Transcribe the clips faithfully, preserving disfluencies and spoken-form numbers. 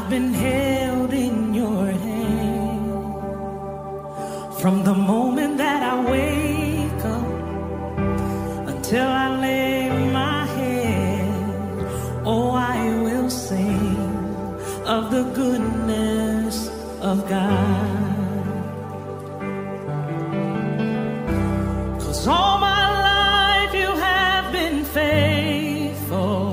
I've been held in your hand from the moment that I wake up until I lay my head. Oh, I will sing of the goodness of God. 'Cause all my life you have been faithful.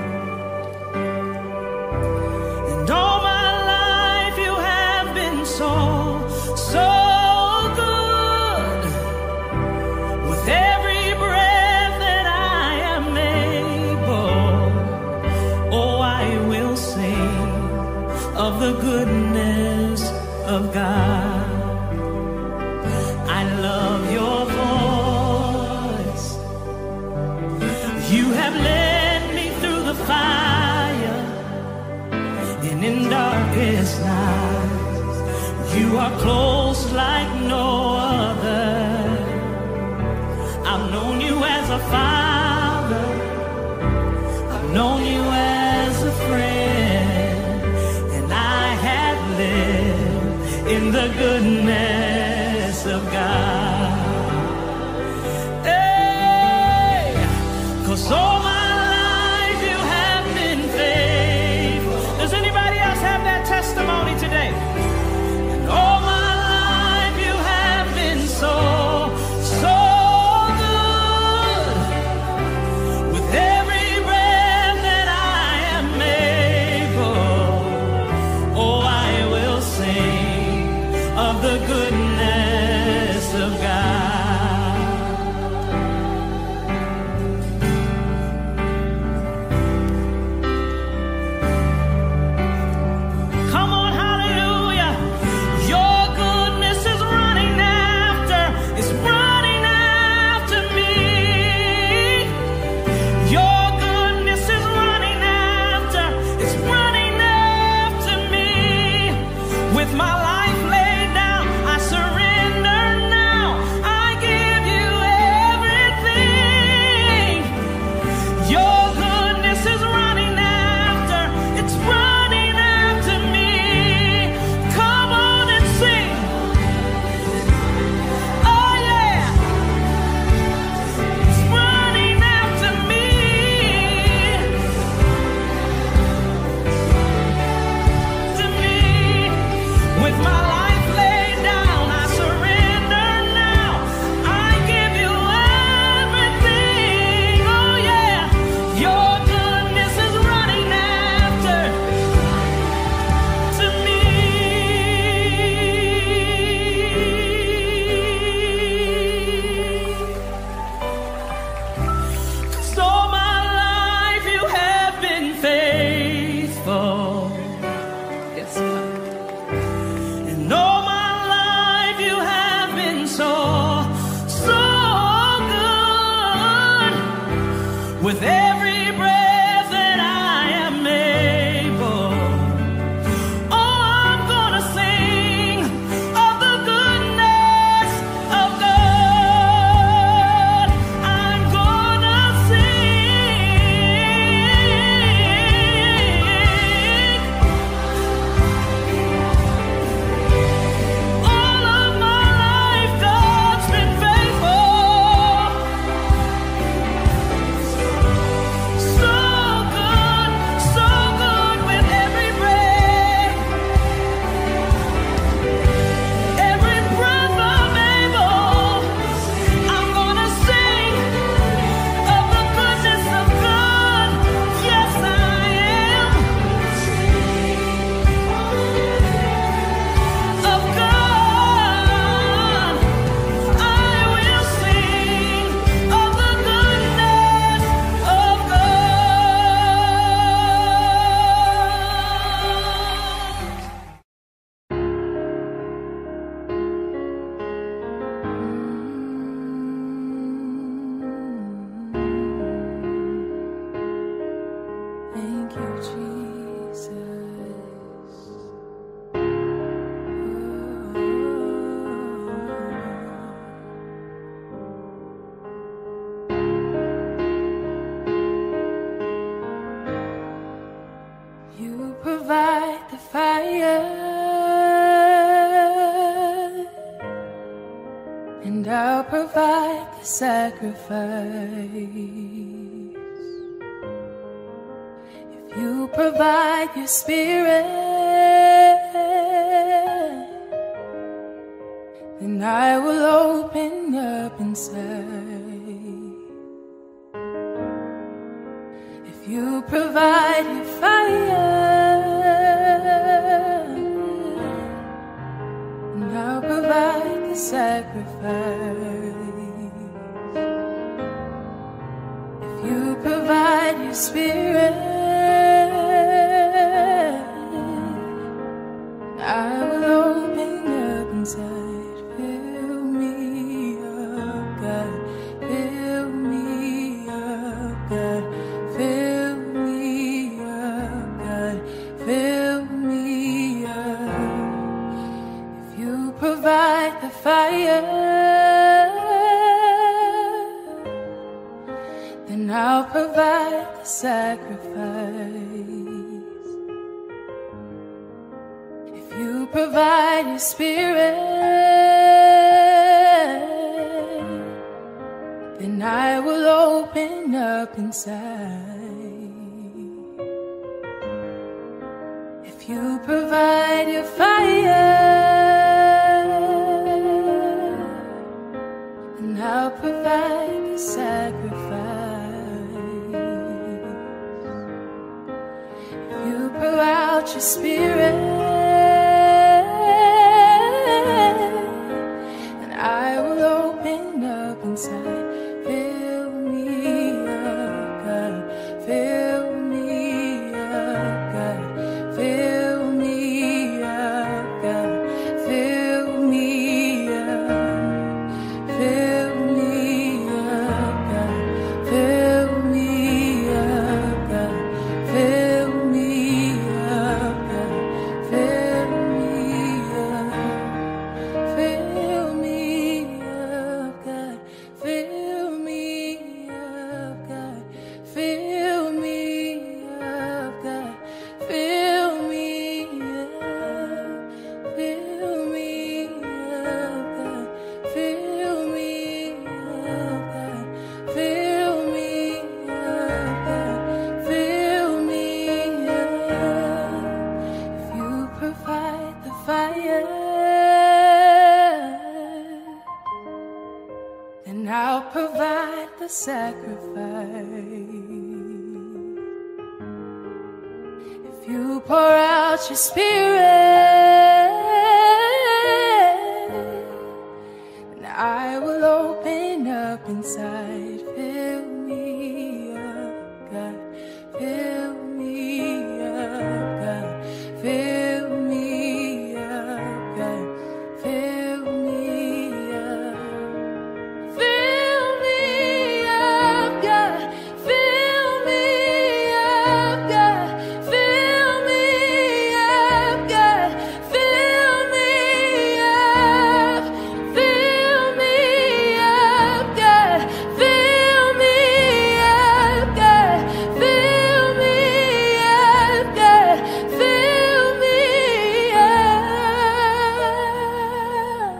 So, so good. With every breath that I am able, oh, I will sing of the goodness of God. I love your voice. You have led me through the fire, and in darkest night you are close like no other. I've known you as a father, I've known you as a friend, and I have lived in the goodness of God. Hey, 'cause all my life you have been faithful. Does anybody else have that testimony today? All my life you have been so, so good. With every breath that I am able, oh, I will sing of the goodness of God. Come on, hallelujah. Your goodness is running after, is running after me. Your goodness is running after, it's running after me. With my life laid down, I surrender now. I give you everything. Your goodness is running after, it's running after me. Come on and sing. Oh yeah, it's running after me. You provide the fire, and I'll provide the sacrifice. If you provide your spirit, then I will open up inside. If you provide your fire, then I'll provide the sacrifice. If you provide your spirit, I will open up inside. Fill me up, God. Fill me up, God. Fill me up, God. Fill me up. If you provide the fire, then I'll provide the sacrifice. If you provide your spirit, then I will open up inside. If you provide your fire, then I'll provide the sacrifice. If you pour out your spirit, then I will open up inside. Fill me up, God. Fill me up, God. Fill me up, God. Fill me up. Fill me up, God. Fill me up, God. Fill me up, God. Fill me up. Fill me up, God. Fill me up, God. Fill me up, God. Fill me up. Fill me up, God. Fill me up, God. Fill me up, God. Fill me up. If you provide the fire, then I'll provide the sacrifice. If you pour out your spirit, then I will open up inside. Fill me up, God. Fill me up, God. Fill me up, God. Fill me up. Fill me up, God. Fill me up, God. Fill me up, God. Fill me up. Fill me up, God. Fill me up, God. Fill me up, God. Fill me up.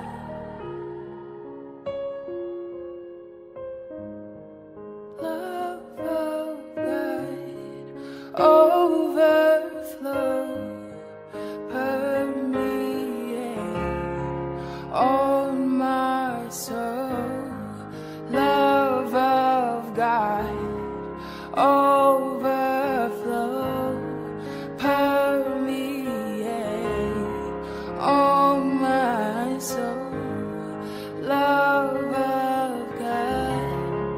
Love of God, overflow, permeate all my soul. Love of God, overflow, permeate all my soul. Love of God,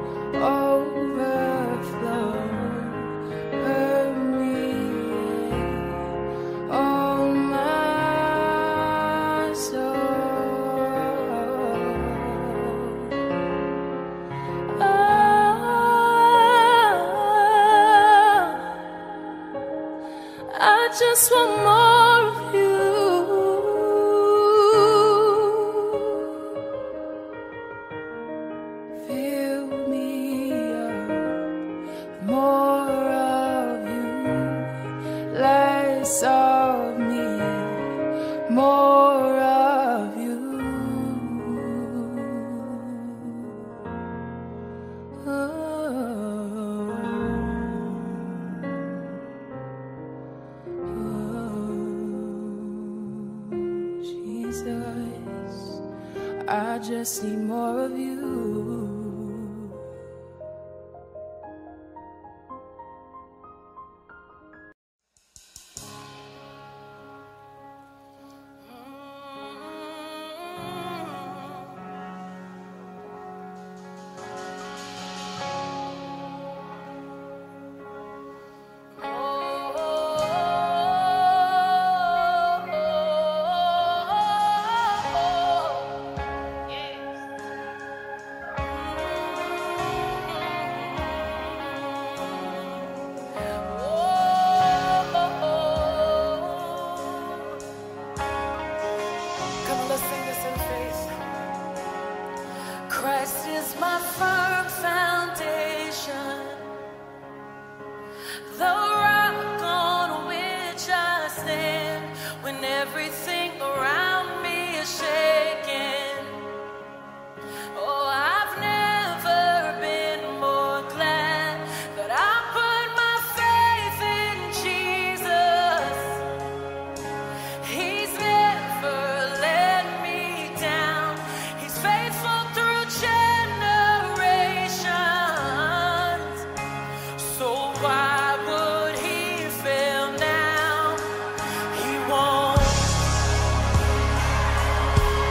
overflow, permeate all my soul. Oh, I just want more of you. Fill me up, more of you. Like less of me, more of you. Oh, oh, Jesus, I just need more of you. Christ is my firm foundation, the rock on which I stand when everything around me is shaking. Oh, I've never been more glad that I put my faith in Jesus. He's never let me down. He's faithful through generations. So why would he fail now? He won't.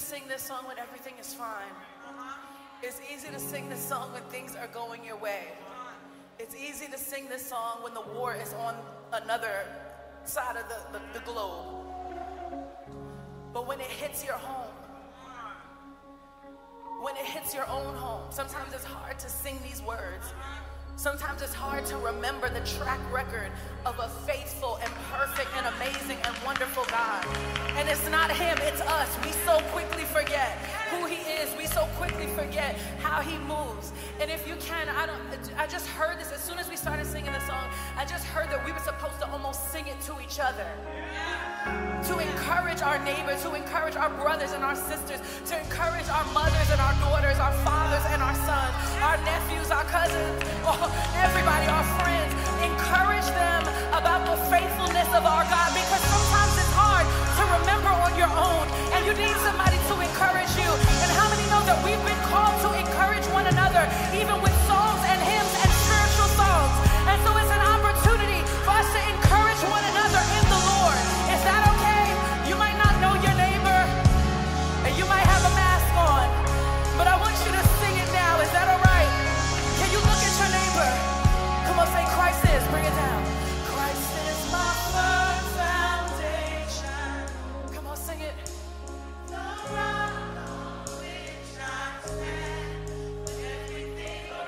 sing this song when everything is fine. It's easy to sing this song when things are going your way. It's easy to sing this song when the war is on another side of the, the, the globe. But when it hits your home, when it hits your own home, sometimes it's hard to sing these words. Sometimes it's hard to remember the track record of a faithful and perfect and amazing and wonderful God. And it's not him, it's us. We so quickly forget who he is. We so quickly forget how he moves. And if you can, I don't I just heard this as soon as we started singing the song. I just heard that we were supposed to almost sing it to each other. To encourage our neighbors, to encourage our brothers and our sisters, to encourage our mothers and our daughters, our fathers and our sons, our nephews, our cousins, everybody, our friends. Encourage them about the faithfulness of our God, because sometimes it's hard to remember on your own and you need somebody to encourage you. And how many know that we've been called to encourage one another, even with songs and hymns and spiritual songs? And so it's an opportunity for us to encourage one another in the Lord. Is that okay? You might not know your neighbor and you might have a mask on, but I want you to sing it now. Is that all right? Can you look at your neighbor? Come on, say Christ is. Bring it down. Christ is my firm foundation. Come on, sing it. The rock on which I stand. Everything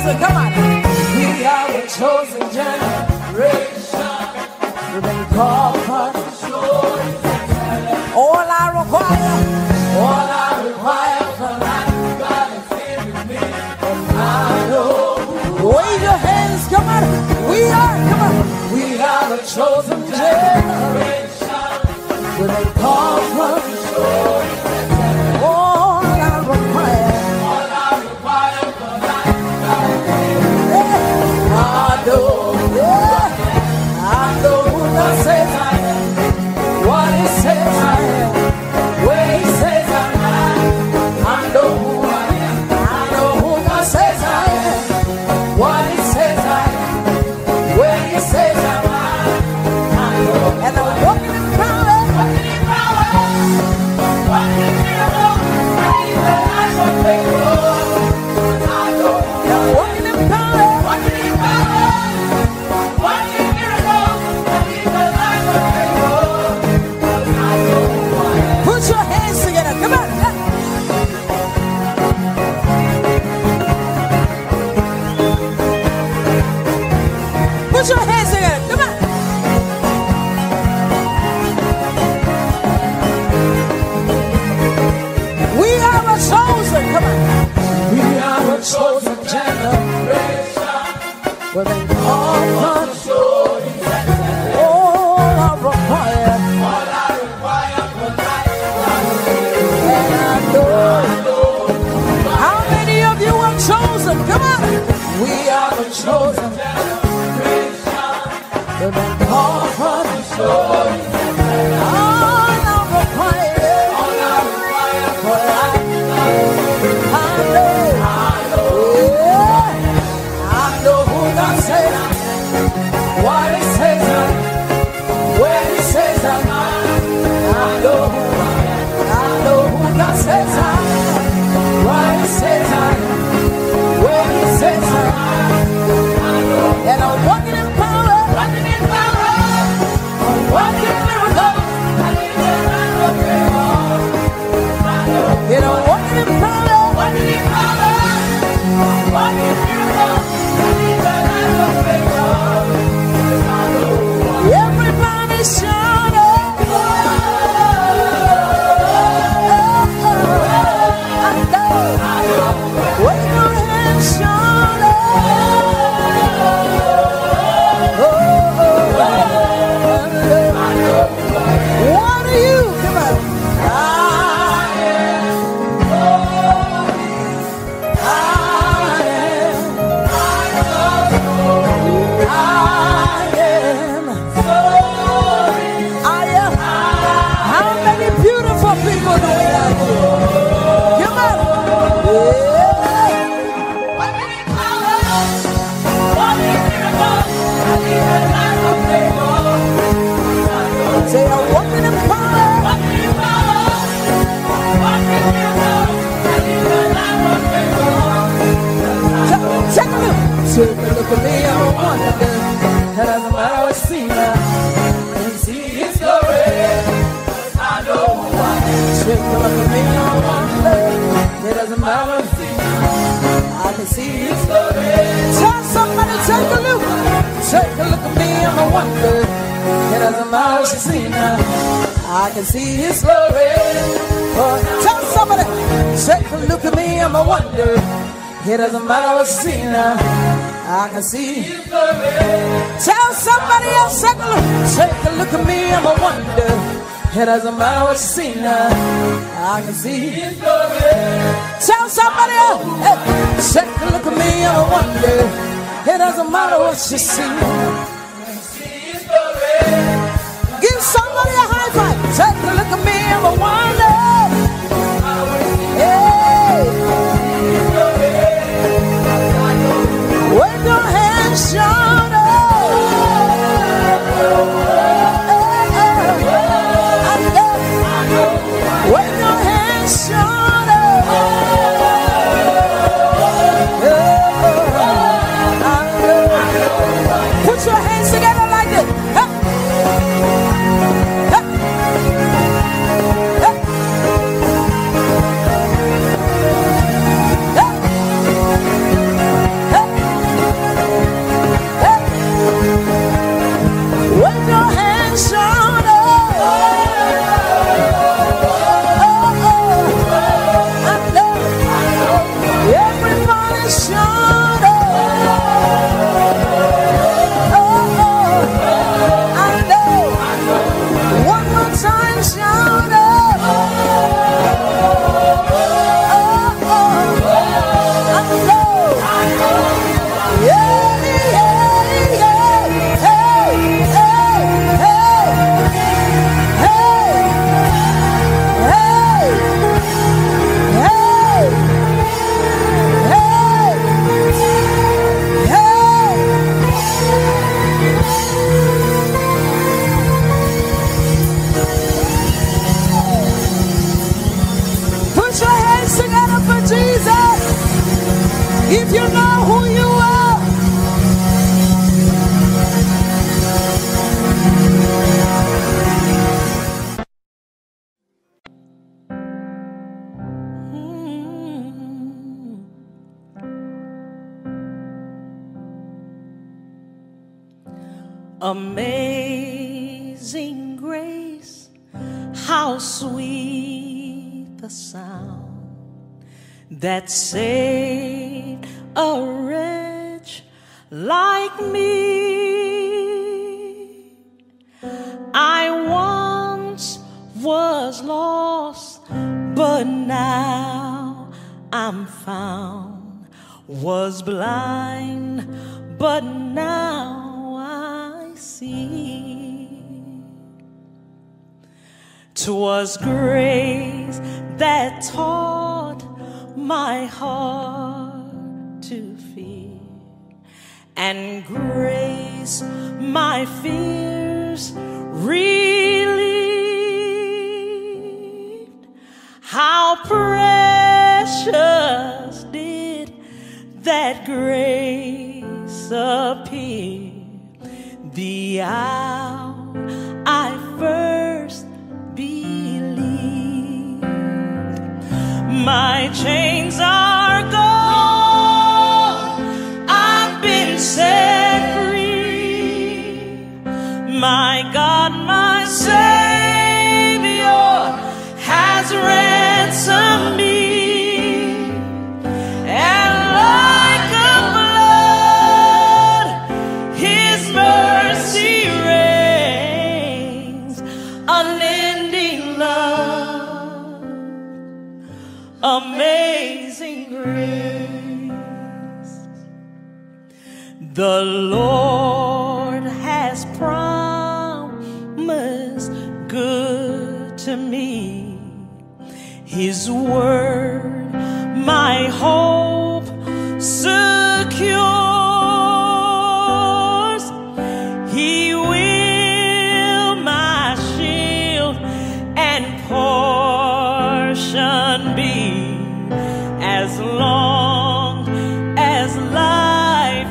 chosen. Come on. We are a chosen generation. We've been called for the show. All I require, all I require for life, God is giving me. And I know. Wave your hands, come on. We are, come on. We are a chosen generation. We've been called for the show. All I require, all I require for life, God is giving me. I know, yeah, I know who God says I am. What he says I am, where he says I'm at, I know who I am, I know who God says I am, what he says I am, where he says I'm at, I know, and I'm walking in power, walking in power, walking in miracle, I need the life of faith, I know, and I'm walking in power, walking in power, walking in miracle, I need the life of faith. Put your hands together, come on. Put your hands together, come on. We are a chosen, come on. We are a chosen generation. We've been called for the show. All I require, all I require for life. And I know. How many of you are chosen? Come on. We are the chosen generation. We've been called for the show. All I require, all I require for life. I know, I know, yeah. I know who God says I am, what he says I am, where he says I'm at. I know who I am, I know who God says I am, what he says I am, where he says I'm at. I know, and I'm walking in power, walking in power, I'm walking in miracle, I need the light of favor. I know, and I'm walking in power, walking in power, I'm walking in miracle, I need the light of favor. I know, everybody shout it. Oh, oh, oh, I know, I know. Wave your hands, shout it. Oh, oh, oh, I know. What are you? Come on. I am holy. I am. I know. I am holy. I am. How many beautiful people do we have here? Come on. Yeah. Walking in power, walking in miracle, I need the light of favor. Say I'm walking in power, walking in power, walking in miracle, I need the light of favor. Check a look. Take a look at me, I'm a wonder. That doesn't matter what I see now. I can see his glory. I know who I am. Take a look at me, I'm a wonder. It doesn't matter what I see now. I can see his glory. Tell somebody, take a look. Take a look at me, I'm a wonder. It doesn't matter what you see now. I can see his glory. Oh, tell somebody, take a look at me, I'm a wonder. It doesn't matter what you see now. I can see his glory. Tell somebody else, take a look. Take a look at me, I'm a wonder. It doesn't matter what you see now. I can see his glory. Tell somebody else, hey, take a look at me, I'm a wonder. It doesn't matter what you see. I can see his glory. Give somebody a high five. Take a look at me, I'm a wonder. Hey, wave your hands, shout it. Wave your hands, shout it. Put your hands together like this. Hey. Hey. Hey. If you know who you are. Amazing grace, how sweet the sound that saved a wretch like me. I once was lost, but now I'm found. Was blind, but now I see. 'Twas grace that taught my heart to fear, and grace my fears relieved. How precious did that grace appear the hour I first believed. My chains are gone, I've been set free. My God, my Savior has ransomed me. And like a flood, His mercy reigns, unending love, amazing grace. The Lord has promised good to me. His word my hope secures. He will my shield and portion be, as long as life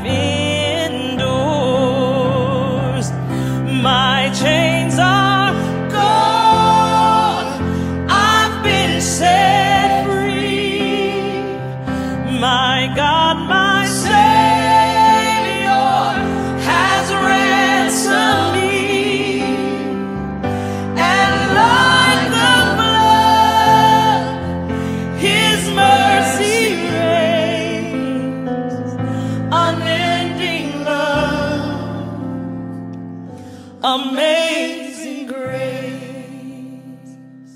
endures. My chains are gone, I've been set free. My God, my Savior has ransomed me. And like the blood, His mercy reigns, unending love, amazing grace.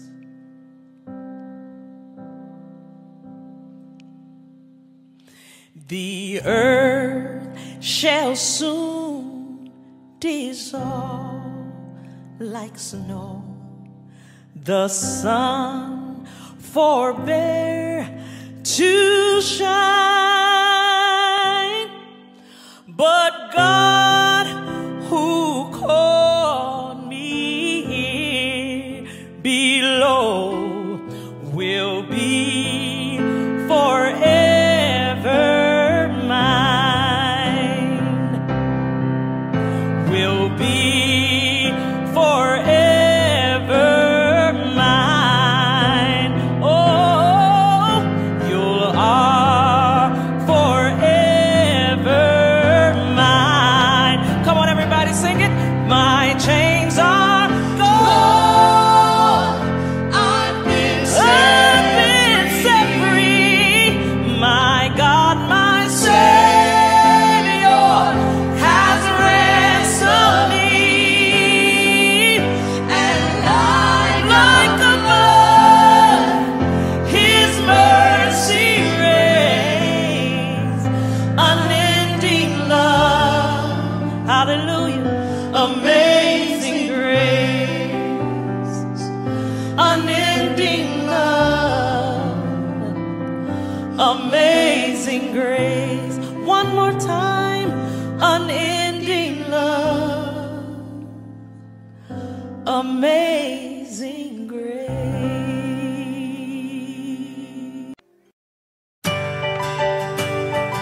The earth shall soon dissolve like snow. The sun forbear to shine, but God who called me here below will be forever mine, will be forever mine. Oh, you are forever mine. Come on, everybody, sing it. My chains are gone, I've been set, been set free. My God, my Savior has ransomed me. And like, like a flood, His mercy reigns, unending love. Hallelujah. Amazing grace, unending love, amazing grace. One more time, unending love, amazing grace.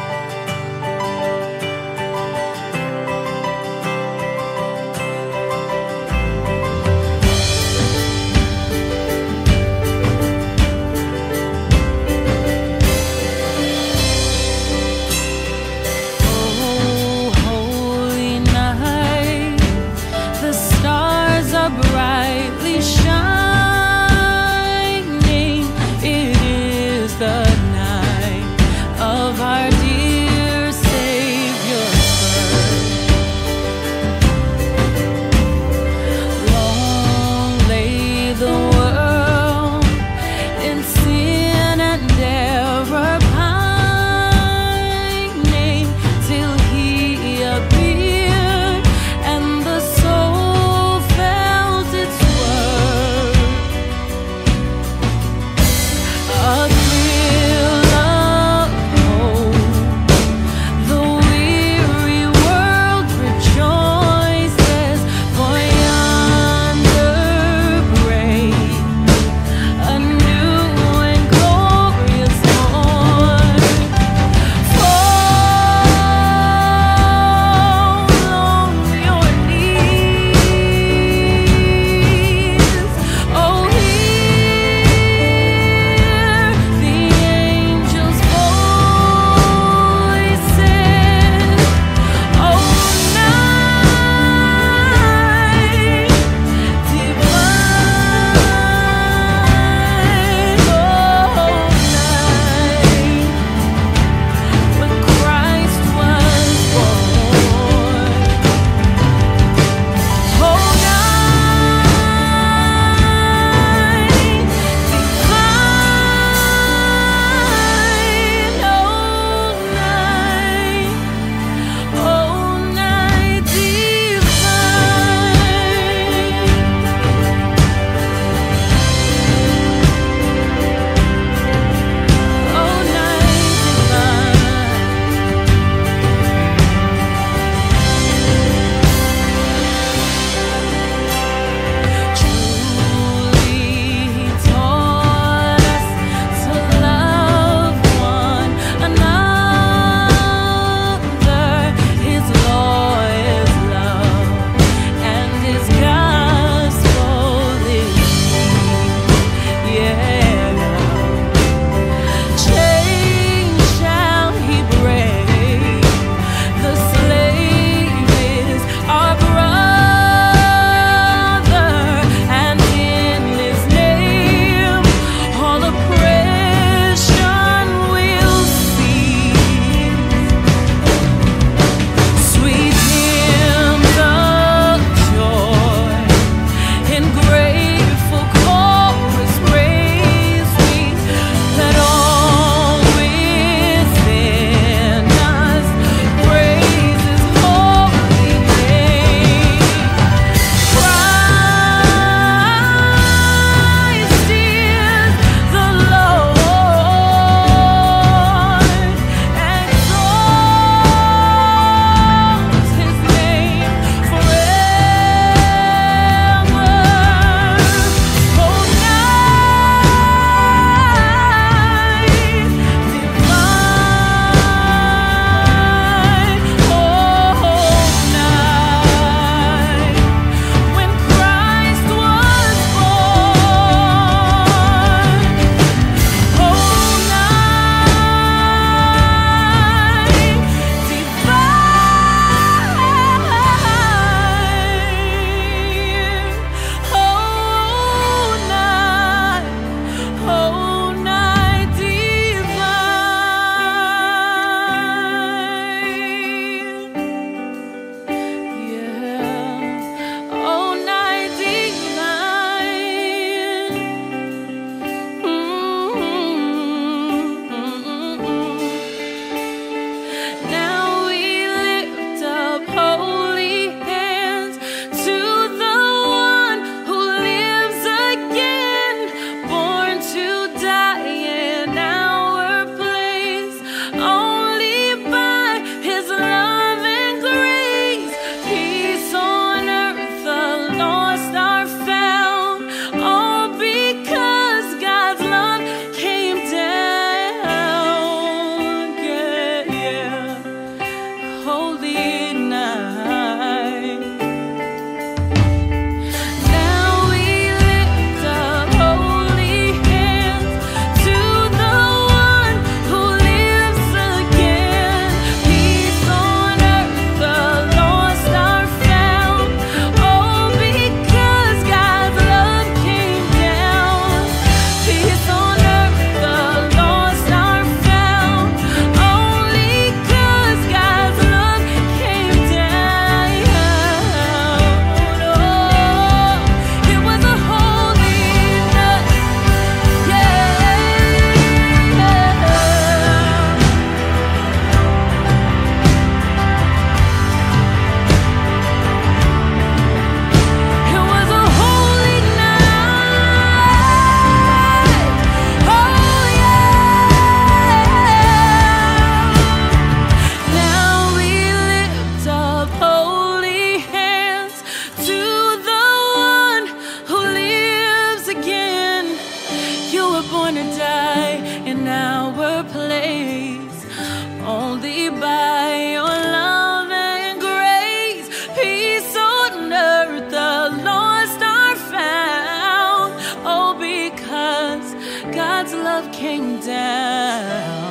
were born to die in our place. Only by your love and grace, peace on earth, the lost are found. Oh, because God's love came down.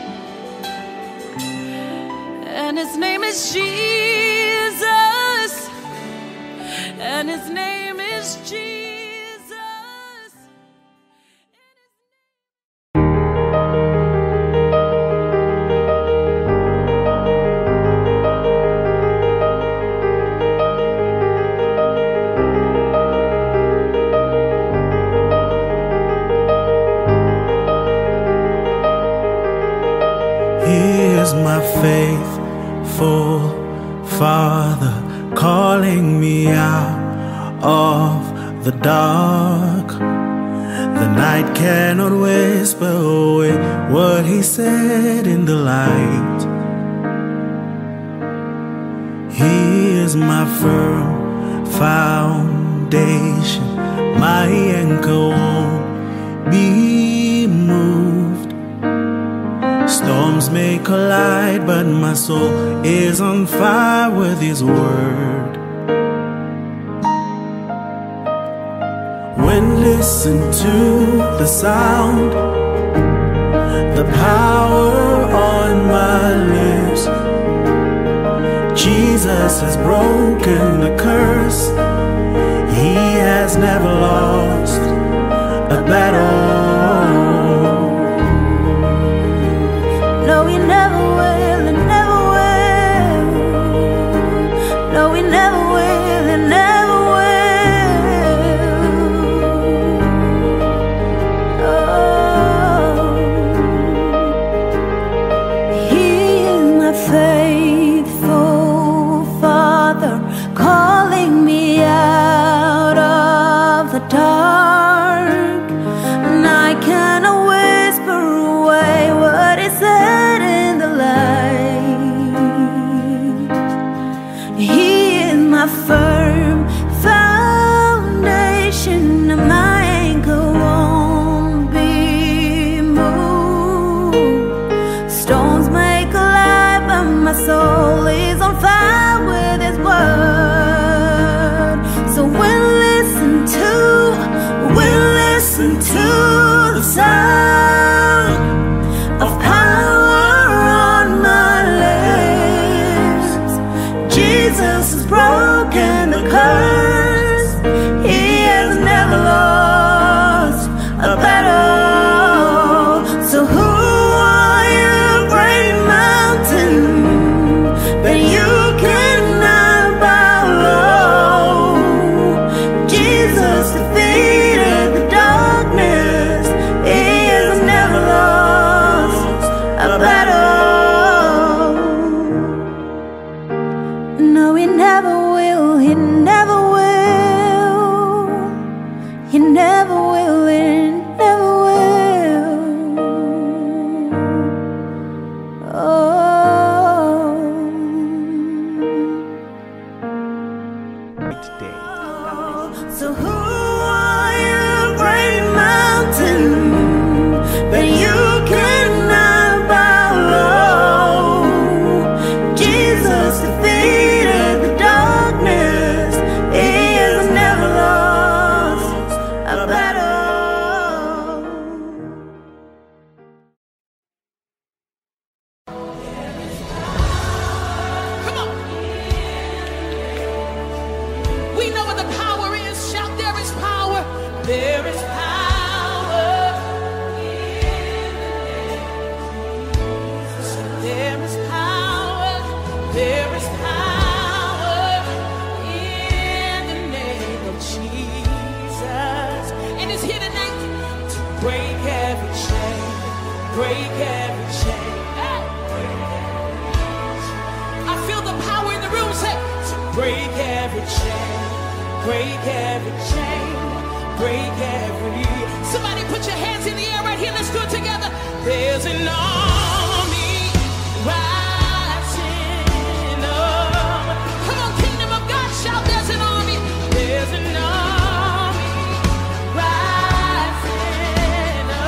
And his name is Jesus. And his name is Jesus. My faithful Father, calling me out of the dark. The night cannot whisper away what he said in the light. He is my firm foundation, my anchor won't be moved. Storms may collide, but my soul is on fire with his word. When listen to the sound, the power on my lips. Jesus has broken the curse. He has never lost a battle. No, he never will, he never will. No, he never will, he never will. Oh, he is my faithful Father, calling me out of the dark. And I cannot whisper away what he said in the light. He is my firm foundation, and my anchor won't be moved. Storms may collide, but my soul is on fire with his word. So we'll listen to, we'll listen to the sound of power on my lips. Jesus has broken the curse. He has never lost a battle. So who are you, great mountain, that you cannot bow low? Jesus defeated the darkness. He has never lost a battle. No, he never will, he never will. He never will, he never will. Oh. So who are you, great mountain, that you cannot bow low? Jesus defeated the darkness. He has never lost a battle. Come on. We know what the power is. Shout, there is power. There is power. There is power. There is power in the name of Jesus. And it's here tonight to break every chain. Break every chain. I feel the power in the room. Say, to break every chain. Break every chain. Break every. Somebody put your hands in the air right here. Let's do it together. There's an army rising up. Come on, kingdom of God, shout, there's an army. There's an army rising up.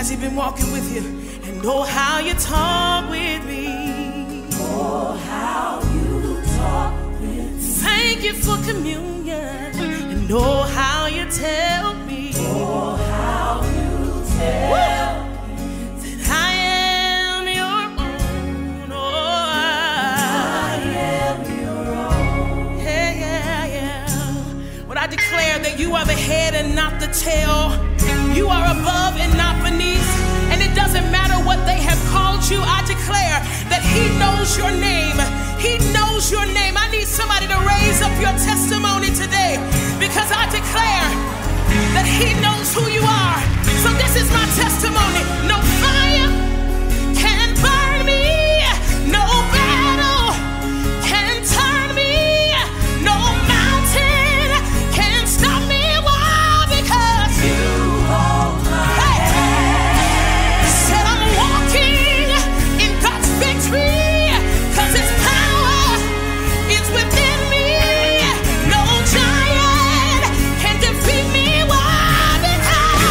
He been walking with you? And oh, how you talk with me. Oh, how you talk with me. Thank you for communion. And oh, how you tell me. Oh, how you tell Woo! That I am your own. Oh, I, I am your own. yeah, yeah, yeah. When I declare that you are the head and not the tail, you are above and not beneath. And it doesn't matter what they have called you. I declare that he knows your name. He knows your name. I need somebody to raise up your testimony today, because I declare that he knows who you are. So this is my testimony. No fire can burn me. No battle can turn me. No mountain can stop me. Why? Because you hold my hand. Said I'm walking in God's victory, 'cause his power is within me. No giant can defeat me. Why? Because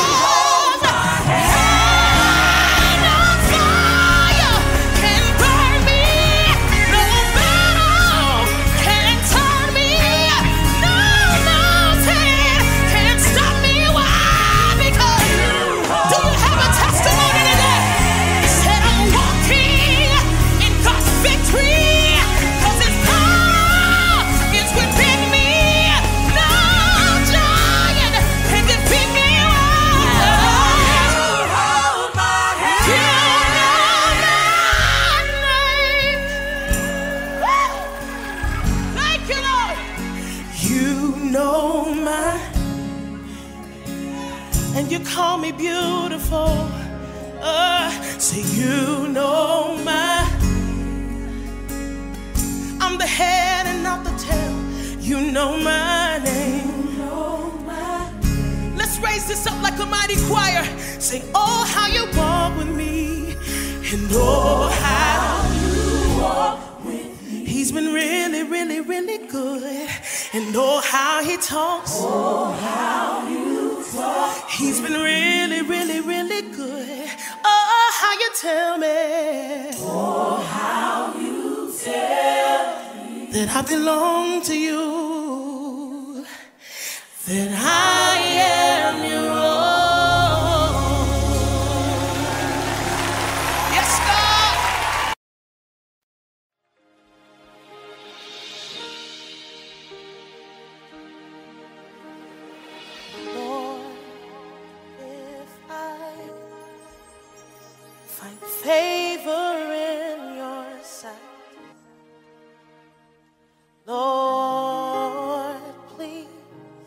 hand on fire can burn me. No battle can turn me. No mountain can stop me. Why? Because do you have a testimony today? Said I'm walking in God's victory, 'cause his power is within me. No giant can defeat me. hold my hand. You know my name. Woo! Thank you, Lord. You know my, and you call me beautiful. Uh, say you know my, I'm the head and not the tail. You know my name. Let's raise this up like a mighty choir. Say, oh, how you walk with me. And oh, how You walk with me. he's been really, really, really good. And oh, how he talks. Oh, how you talk. He's been really, really, really good. Oh, how you tell me. Oh, how you tell me. That I belong to you. That I am your own. Yes, God. Lord, if I find favor in your sight, Lord, please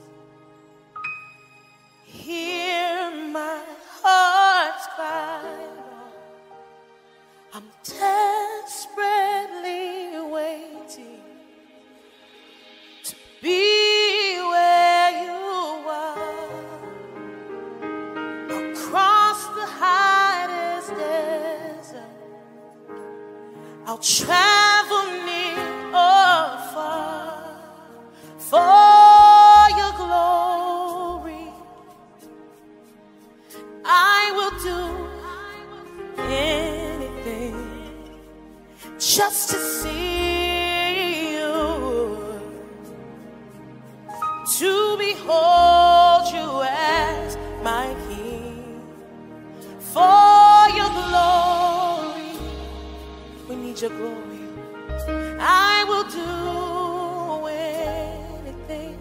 hear my heart's cry. I'm desperately waiting to be where you are. Across the hottest desert, I'll travel near or far for your glory. I will do anything just to see you, to behold you as my King. For your glory, we need your glory. I will do anything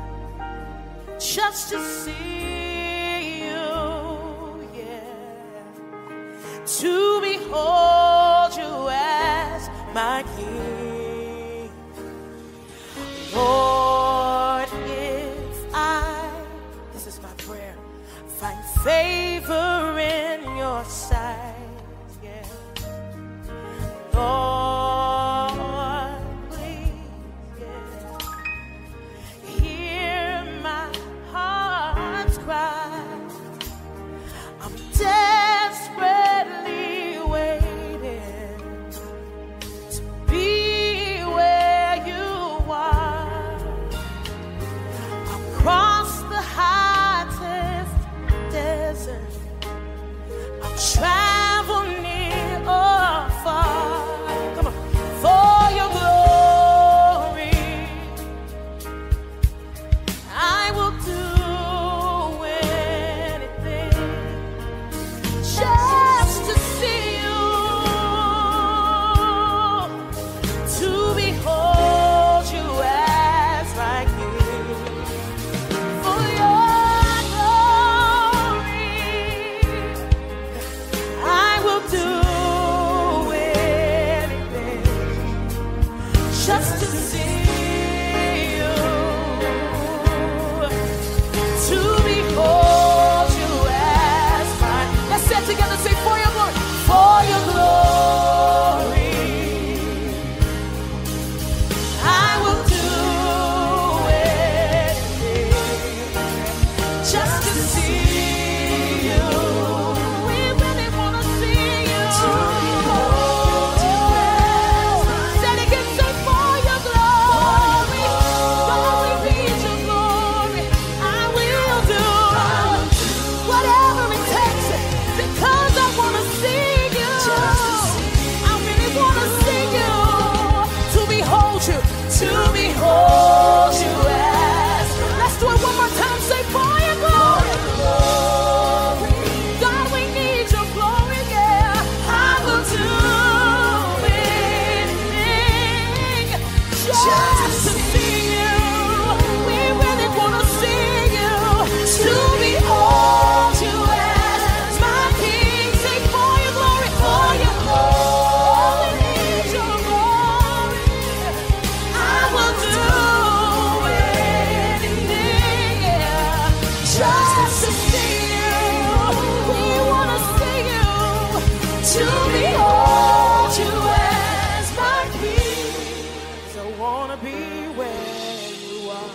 just to see you, yeah, to behold you as my King. Lord, if I, this is my prayer, find favor in your sight, yeah. Lord, please, yeah, hear my heart's cry. I'm desperately waiting to be where you are. Across the hottest desert, to behold you as my king. I wanna be where you are.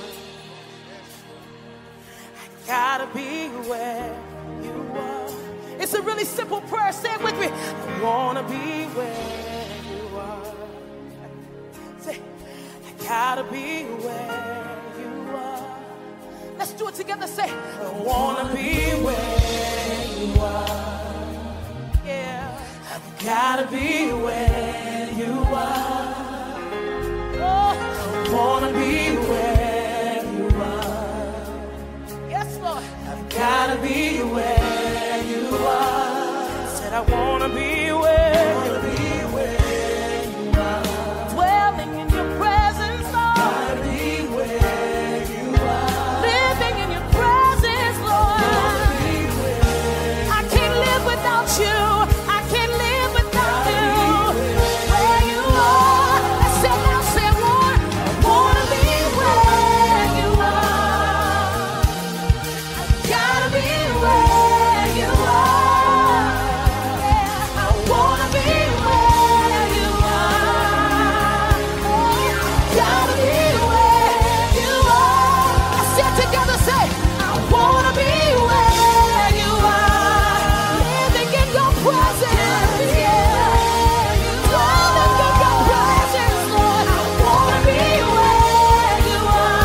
I gotta be where you are. It's a really simple prayer. Say it with me. I wanna be where you are. Say, I gotta be where you are. Let's do it together. Say, I wanna be where you are. Yeah, I've gotta be where you are. Oh, I wanna be where you are. Yes, Lord. I've gotta be where you are. Said I wanna be where, wanna be where you are. Dwelling in your presence, Lord. Gotta be where you are. Living in your presence, Lord. Wanna be where I can't live without you. I can't live without you. Where you are. Let's say now, say I want. I wanna be where you are. I gotta be where you are. Yeah, I wanna be where you are. Gotta be where you are. Let's say it together, say, I wanna be where you are. Living in your presence, yeah. Dwelling in your presence, Lord. I wanna be where you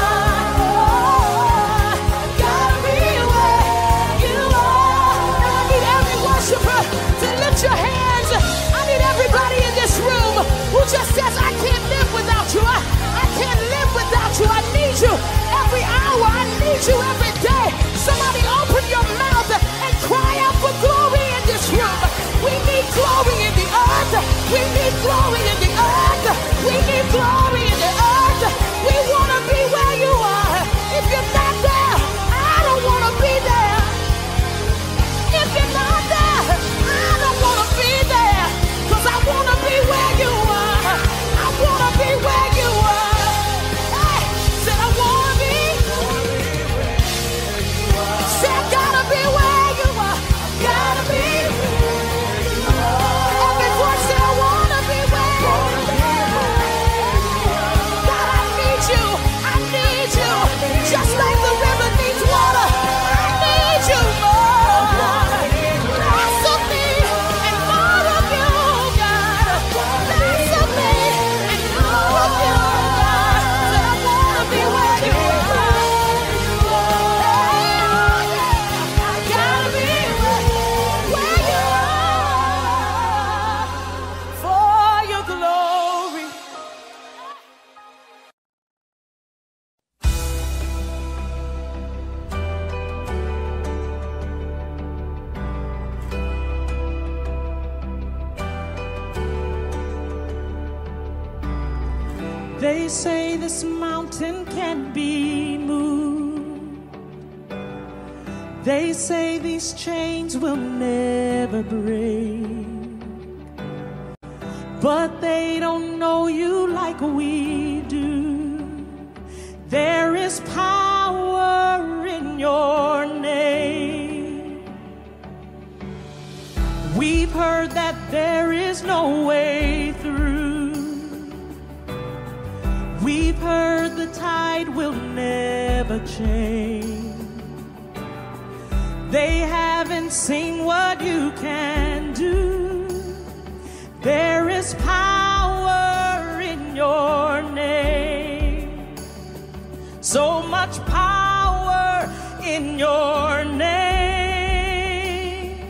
are. Gotta be where you are. Now I need every worshiper to lift your hands. I need everybody in this room who just says, I can't live without you. I, I can't live without you. I need you every hour. I need you every day. Somebody open your mouth and cry out for glory in this room. We need glory in the earth. We need glory in the earth. We need glory in the earth. We want to be where you are. If you're not there, I don't want to be there. If you're not there, I don't want to be there. Cause I want to be where you are. I want to be where you are. Hey, said I want to be. Said I gotta be where you are. Gotta be. Every voice said I want to be where you are. God, I need you. I need you. Just like the river needs water. I need you, Lord. Less of me and more of you, God. Less of me and more of you, God. Said I want to be where you are. I gotta be where you are. For your glory. They say this mountain can't be moved. They say these chains will never break. But they don't know you like we do. There is power in your name. We've heard that there is no way through. We've heard the tide will never change. They haven't seen what you can do. There is power in your name. So much power in your name.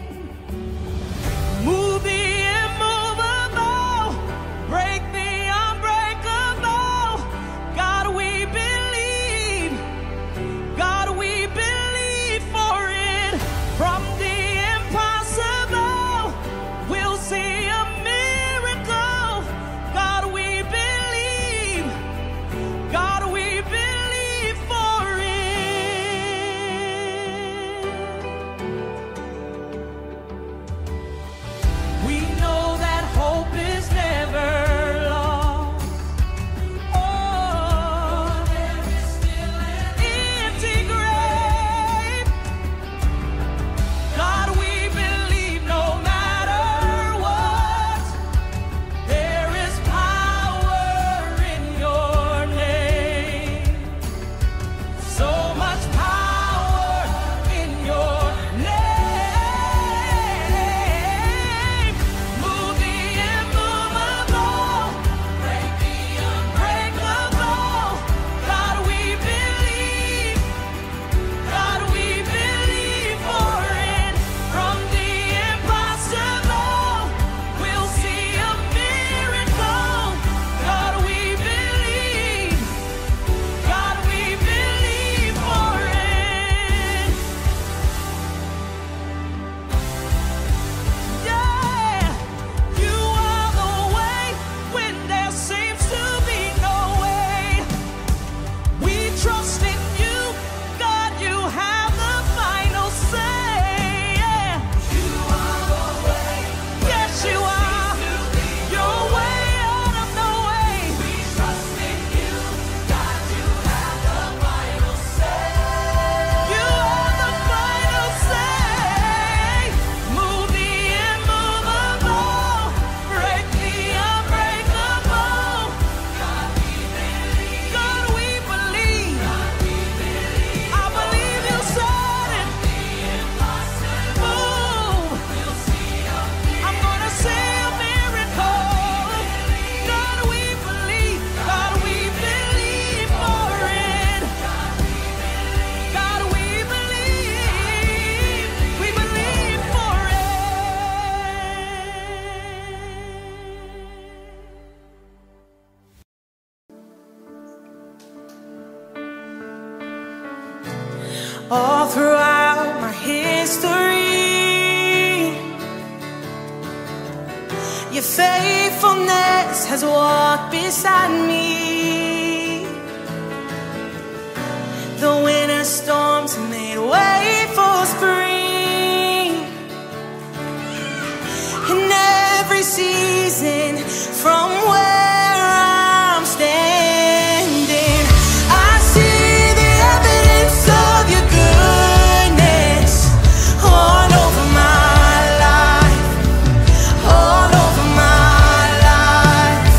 Move the immovable, break the unbreakable. God, we believe. God, we believe for it. From the impossible, we'll see a miracle. God, we believe. God, we believe for it. all throughout my history. Your faithfulness has walked beside me. The winter storms made way for spring. In every season, from where I'm standing, I see the evidence of your goodness all over my life, all over my life.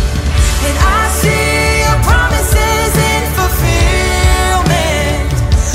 And I see your promises in fulfillment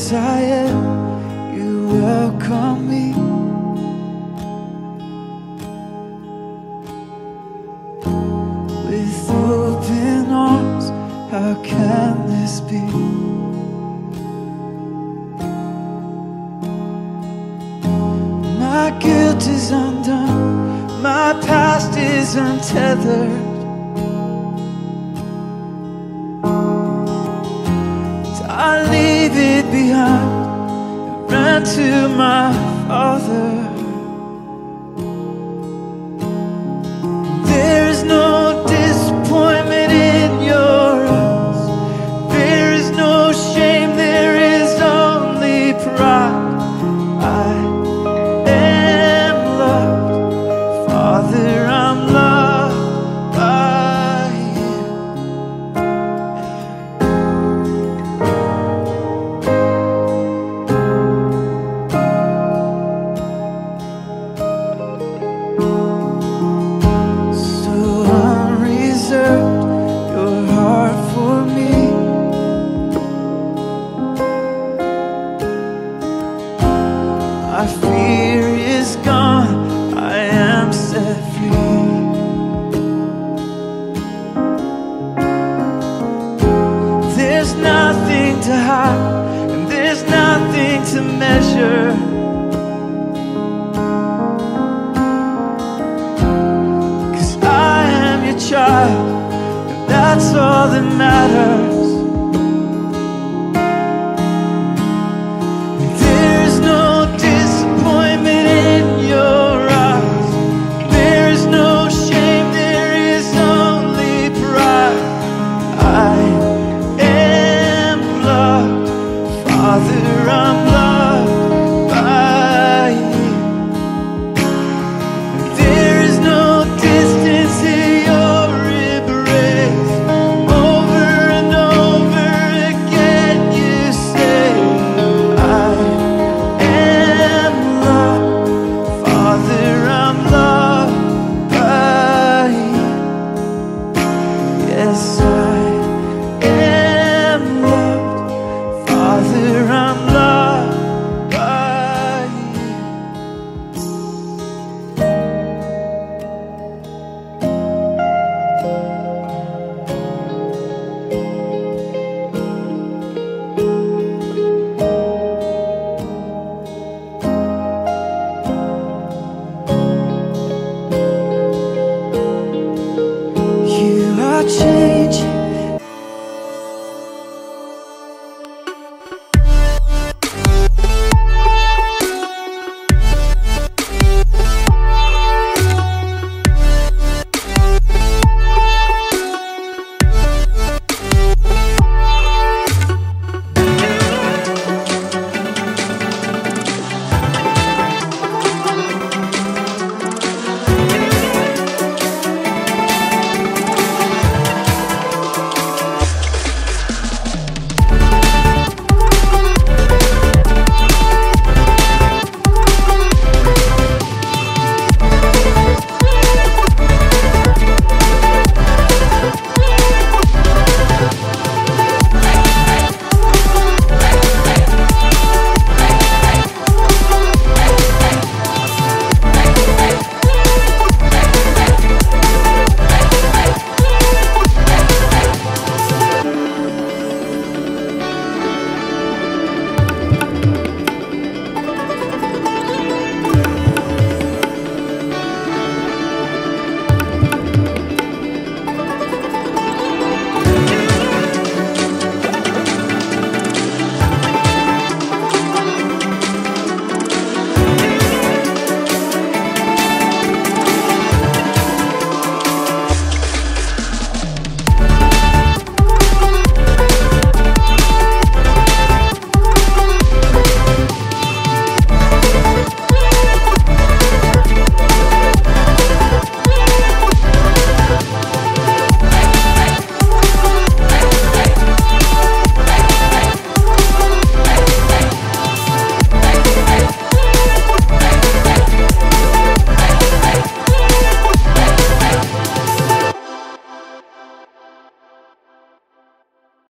as I am, you welcome me. With open arms, how can this be? My guilt is undone, my past is untethered. I leave it behind and run to my Father. There is no disappointment in your eyes. There is no shame, there is only pride. I am loved, Father, I'm loved by you. So unreserved, your heart for me. My fear is gone, I am set free. There's nothing to hide, and there's nothing to measure. Cause I am your child, and that's all that matters.